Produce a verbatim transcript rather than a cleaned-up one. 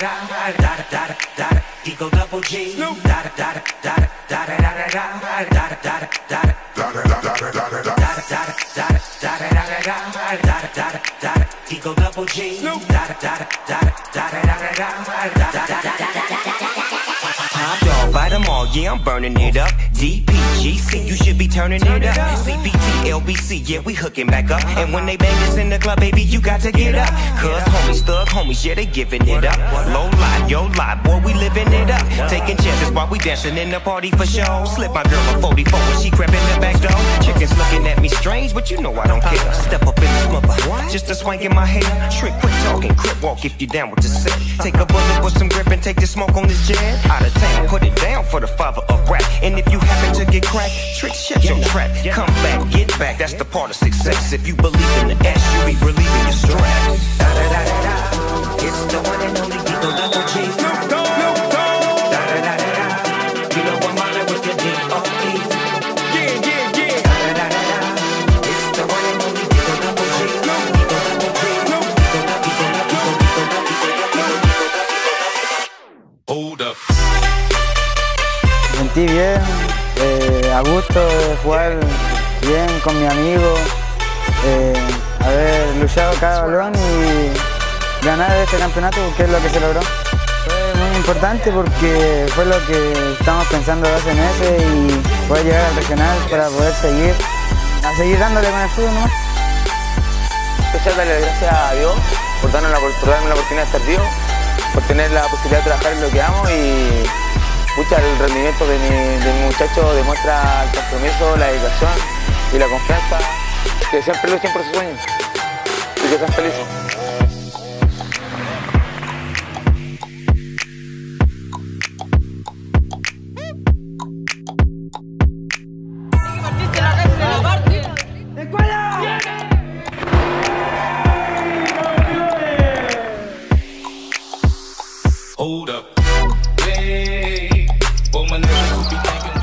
Eagle double G. Da da da da da da da da da da da da. Eagle double G. Da da da da da da da da. Top dog, by them all, yeah, I'm burning it up. D P G C, you should be turning it up. C B T, L B C, yeah, we hooking back up. And when they bang us in the club, baby, you got to get up. Cause homies, thug homies, yeah, they giving it up. Low lie, yo lie, boy, we living it up. Taking chances while we dancing in the party for show. Slip my girl a forty-four when she crept in the back door. Chickens looking at me strange, but you know I don't care. Step up in this mother, just a swank in my hair. Trick, quit talking, crip walk if you down with the set. Take a bullet with some grip and take the smoke on this jet. Out of town, put it down for the father of rap. And if you happen to get cracked, trick, shut your trap. Come back, get back, that's the part of success. If you believe in the S, you be relieving your stress. Da da da da da, it's the one and only Eagle double G. Snoop Dogg, Snoop Dogg. Da da da da da, you know I'm on it with the D O E. Yeah, yeah, yeah. Da da da da da, it's the one and only Eagle double G. Eagle double G. Eagle double G. Hold up. Me sentí bien, eh, a gusto de jugar bien con mi amigo, eh, haber luchado cada balón y ganar este campeonato, que es lo que se logró. Fue muy importante porque fue lo que estamos pensando hace meses y poder llegar al regional para poder seguir, a seguir dándole con el fútbol, ¿no? Especial darle gracias a Dios por darnos la, por darme la oportunidad de estar vivo, por tener la posibilidad de trabajar en lo que amo y Pucha, el rendimiento de mi, de mi muchacho demuestra el compromiso, la dedicación y la confianza que siempre luchan por sus sueños y que sean felices. Hold up. Hey, for my niggas who be thinking